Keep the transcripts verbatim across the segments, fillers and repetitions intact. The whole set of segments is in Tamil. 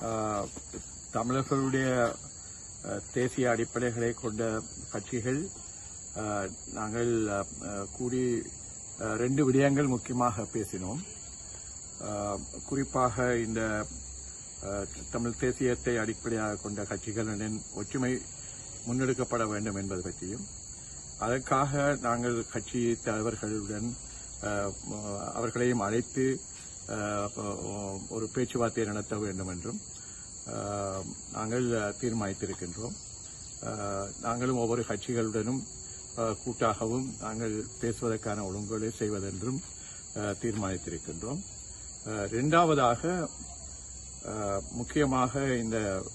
தமிழர்களுடைய தேசிய அடிப்படைகளை கொண்ட கட்சிகள் நாங்கள் கூடி ரெண்டு விடயங்கள் முக்கியமாக பேசினோம். குறிப்பாக இந்த தமிழ் தேசியத்தை அடிப்படையாக கொண்ட கட்சிகளின் ஒற்றுமை முன்னெடுக்கப்பட வேண்டும் என்பது பற்றியும், அதற்காக நாங்கள் கட்சி தலைவர்களுடன் அவர்களையும் அழைத்து ஒரு பேச்சுவார்த்தை நடத்த வேண்டும் என்றும் நாங்கள் தீர்மானித்திருக்கின்றோம். நாங்களும் ஒவ்வொரு கட்சிகளுடனும் கூட்டாகவும் நாங்கள் பேசுவதற்கான ஒழுங்குகளை செய்வதென்றும் தீர்மானித்திருக்கின்றோம். இரண்டாவதாக, முக்கியமாக இந்த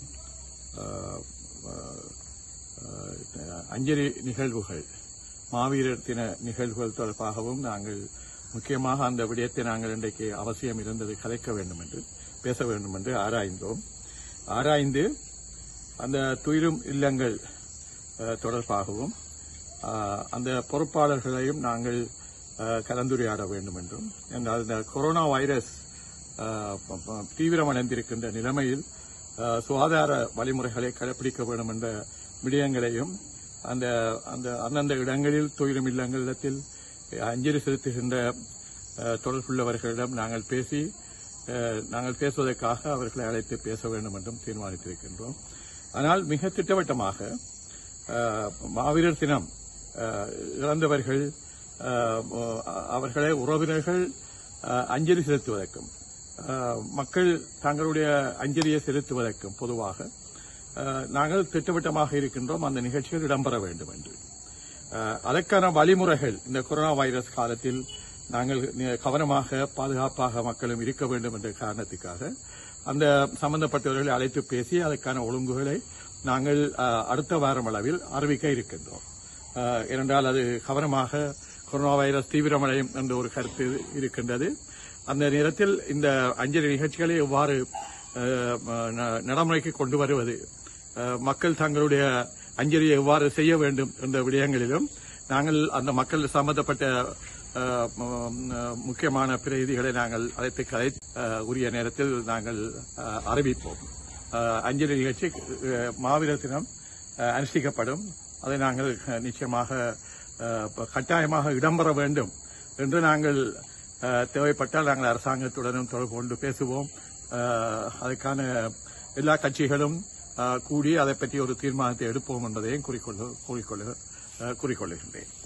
அஞ்சலி நிகழ்வுகள், மாவீரர் தின நிகழ்வுகள் தொடர்பாகவும் நாங்கள் முக்கியமாக அந்த விடயத்தை நாங்கள் இன்றைக்கு அவசியம் இருந்தது கலைக்க வேண்டும் என்று பேச வேண்டும் என்று ஆராய்ந்தோம். ஆராய்ந்து அந்த துயிலும் இல்லங்கள் தொடர்பாகவும் அந்த பொறுப்பாளர்களையும் நாங்கள் கலந்துரையாட வேண்டும் என்றும், என்றால் இந்த கொரோனா வைரஸ் தீவிரமடைந்திருக்கின்ற நிலைமையில் சுகாதார வழிமுறைகளை கடைபிடிக்க வேண்டும் என்ற விடயங்களையும், அந்த அந்த அந்தந்த இடங்களில் துயிலும் இல்லங்களிடத்தில் அஞ்சலி செலுத்துகின்ற தொடர்புள்ளவர்களிடம் நாங்கள் பேசி நாங்கள் பேசுவதற்காக அவர்களை அழைத்து பேச வேண்டும் என்றும் தீர்மானித்திருக்கின்றோம். ஆனால் மிக திட்டவட்டமாக மாவீரர் தினம் இறந்தவர்கள் அவர்களை உறவினர்கள் அஞ்சலி செலுத்துவதற்கும், மக்கள் தங்களுடைய அஞ்சலியை செலுத்துவதற்கும் பொதுவாக நாங்கள் திட்டவட்டமாக இருக்கின்றோம். அந்த நிகழ்ச்சிகள் இடம்பெற வேண்டும் என்று, அதற்கான வழிமுறைகள் இந்த கொரோனா வைரஸ் காலத்தில் நாங்கள் கவனமாக பாதுகாப்பாக மக்களும் இருக்க வேண்டும் என்ற காரணத்துக்காக அந்த சம்பந்தப்பட்டவர்களை அழைத்து பேசி அதற்கான ஒழுங்குகளை நாங்கள் அடுத்த வாரம் அளவில் அறிவிக்க இருக்கின்றோம். ஏனென்றால் அது கவனமாக கொரோனா வைரஸ் தீவிரமடையும் என்ற ஒரு கருத்து இருக்கின்றது. அந்த நேரத்தில் இந்த அஞ்சலி நிகழ்ச்சிகளை எவ்வாறு நடைமுறைக்கு கொண்டு வருவது, மக்கள் தங்களுடைய அஞ்சலியை எவ்வாறு செய்ய வேண்டும் என்ற விடயங்களிலும் நாங்கள் அந்த மக்கள் சம்பந்தப்பட்ட முக்கியமான பிரதிகளை நாங்கள் அழைத்து கலை உரிய நேரத்தில் நாங்கள் அறிவிப்போம். அஞ்சலி நிகழ்ச்சி மாவீரர் தினம் அனுஷ்டிக்கப்படும். அதை நாங்கள் நிச்சயமாக கட்டாயமாக இடம்பெற வேண்டும் என்று நாங்கள் தேவைப்பட்டால் நாங்கள் அரசாங்கத்துடனும் தொடர்பு கொண்டு பேசுவோம். அதற்கான எல்லா கட்சிகளும் கூடி அதை பற்றி ஒரு தீர்மானத்தை எடுப்போம் என்பதையும் குறிக்கொள்ளுகின்றேன்.